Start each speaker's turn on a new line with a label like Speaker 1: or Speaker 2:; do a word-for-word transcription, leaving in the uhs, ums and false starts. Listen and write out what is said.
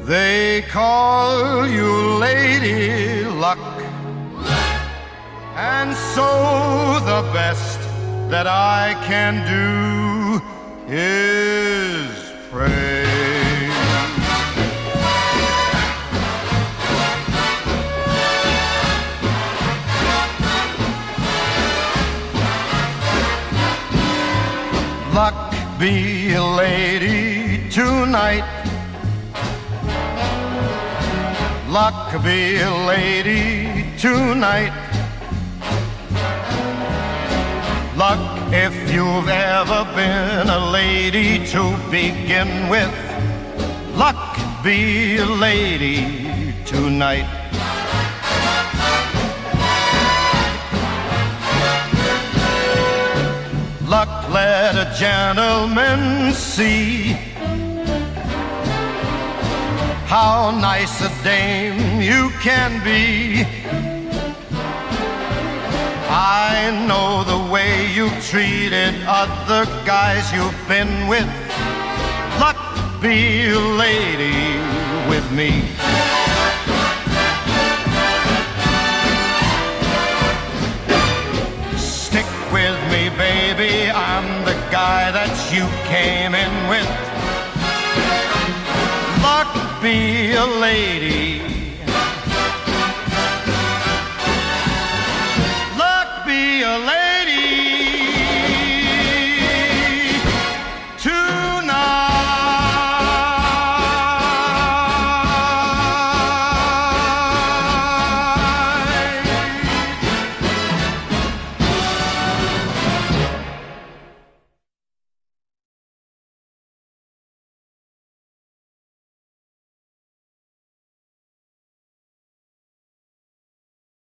Speaker 1: They call you Lady Luck, and so the best that I can do is pray. Luck be a lady tonight. Luck be a lady tonight. Luck if you've ever been a lady to begin with. Luck be a lady tonight. Luck let a gentleman see how nice a dame you can be. I know the way you've treated other guys you've been with. Luck be a lady with me. Stick with me, baby, I'm the guy that you came in with. Luck be a lady